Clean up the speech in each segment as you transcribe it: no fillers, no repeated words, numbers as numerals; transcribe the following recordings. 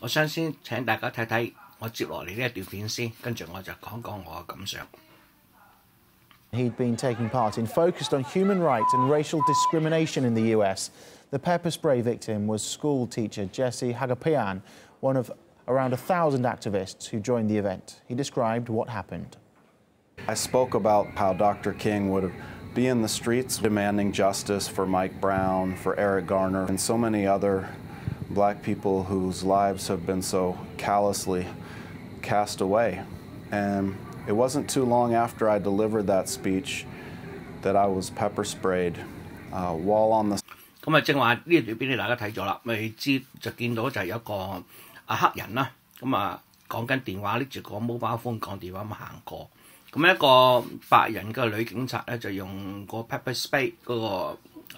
我想先請大家睇睇我接落嚟呢一段片先，跟住我就講講我嘅感想。 He'd been taking part in focused on human rights and racial discrimination in the US. The pepper spray victim was school teacher Jesse Hagapian, one of around 1,000 activists who joined the event. He described what happened. I spoke about how Dr. King would be in the streets demanding justice for Mike Brown, for Eric Garner, and so many other black people whose lives have been so callously cast away. And it wasn't too long after I delivered that speech that I was pepper sprayed while on the. 咁啊，正話呢段片你大家睇咗啦，咪知就見到就係有一個黑人啦，咁啊講緊電話，拎住個 mobile phone 講電話咁行過，咁一個白人嘅女警察咧就用個 pepper spray 嗰個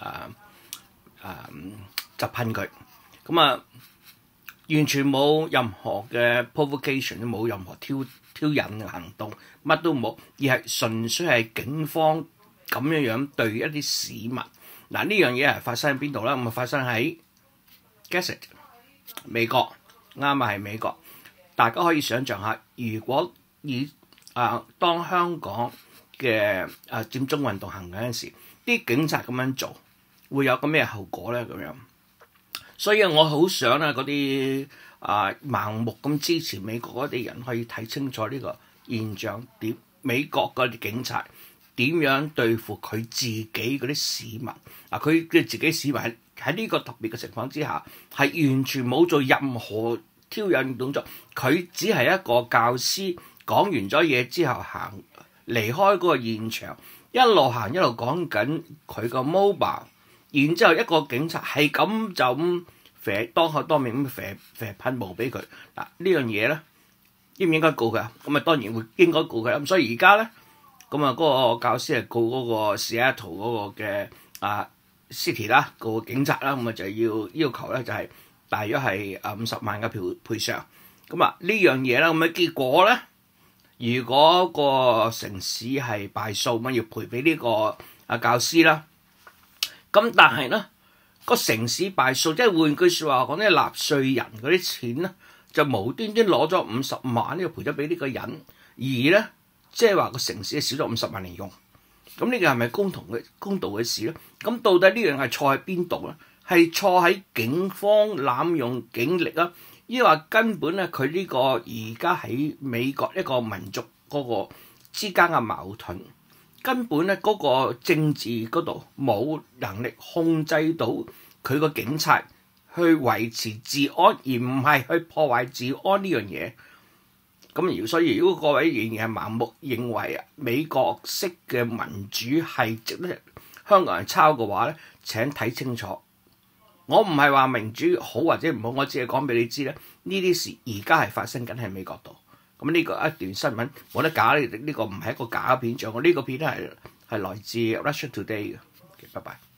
就噴佢，咁啊完全冇任何嘅 provocation， 冇任何挑釁嘅行動，乜都冇，而係純粹係警方咁樣對一啲市民。嗱，呢樣嘢係發生喺邊度咧？咁啊發生喺 Gadsden 美國，啱啊係美國。大家可以想像下，如果以當香港嘅佔中運動行緊嗰陣時，啲警察咁樣做，會有個咩後果咧？咁樣，所以我好想咧嗰啲盲目咁支持美國嗰啲人可以睇清楚呢個現象點，美國嗰啲警察點樣對付佢自己嗰啲市民。佢嘅自己市民喺呢個特別嘅情況之下，係完全冇做任何挑釁動作，佢只係一個教師講完咗嘢之後離開嗰個現場，一路行一路講緊佢個 mobile， 然之後一個警察係咁就咁射當口當面咁射噴霧俾佢。嗱呢樣嘢咧應唔應該告佢啊？咁啊當然會應該告佢啦。咁所以而家咧咁啊嗰個教師係告嗰個 Seattle 嗰個嘅City 啦，個警察啦，咁啊就要求咧就係大約係50萬嘅賠償。咁啊呢樣嘢啦，咁嘅結果咧，如果個城市係敗訴，咁要賠俾呢個教師啦。咁但係咧個城市敗訴，即係換句説話講咧，納稅人嗰啲錢咧就無端端攞咗50萬呢個賠咗俾呢個人，而咧即係話個城市少咗50萬嚟用。咁呢個係咪公道嘅事咧？咁到底呢樣係錯喺邊度咧？係錯喺警方濫用警力啊，抑或根本咧佢呢個而家喺美國一個民族嗰個之間嘅矛盾，根本咧嗰個政治嗰度冇能力控制到佢個警察去維持治安，而唔係去破壞治安呢樣嘢。咁所以如果各位仍然係盲目認為美國式嘅民主係值得香港人抄嘅話咧，請睇清楚。我唔係話民主好或者唔好，我只係講俾你知咧，呢啲事而家係發生緊喺美國度。咁呢個一段新聞冇得假，呢個唔係一個假片像，呢個片係來自 Russia Today 嘅。拜拜。